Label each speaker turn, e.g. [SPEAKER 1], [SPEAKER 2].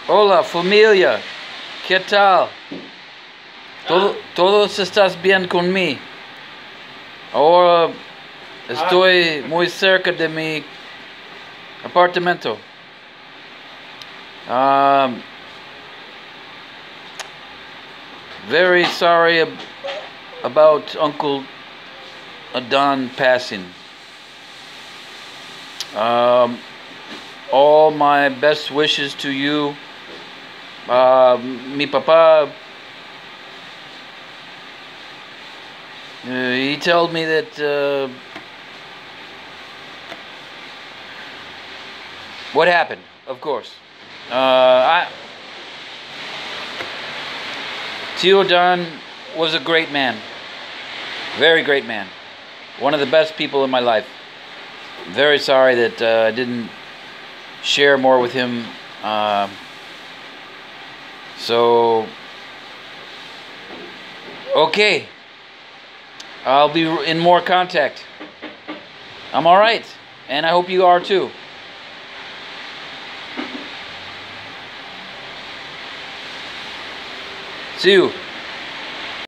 [SPEAKER 1] Hola, familia. ¿Qué tal? ¿Todos estás bien conmigo? Ahora estoy muy cerca de mi apartamento. Very sorry about Uncle Adon passing. All my best wishes to you. Mi papá, he told me that what happened, of course. Tio Don was a great man, very great man, one of the best people in my life. Very sorry that I didn't share more with him. So, okay, I'll be in more contact. I'm all right, and I hope you are too. See you.